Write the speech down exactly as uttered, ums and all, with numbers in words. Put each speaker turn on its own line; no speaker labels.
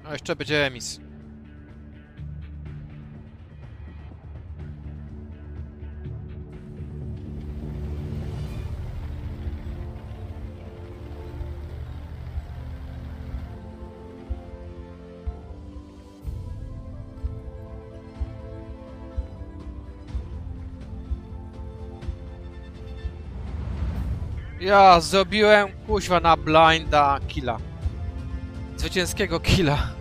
A jeszcze będzie emis. Ja zrobiłem kuźwa na blinda killa. Zwycięskiego killa.